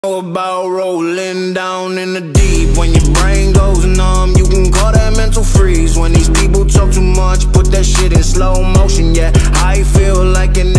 About rolling down in the deep. When your brain goes numb, you can call that mental freeze. When these people talk too much, put that shit in slow motion. Yeah, I feel like an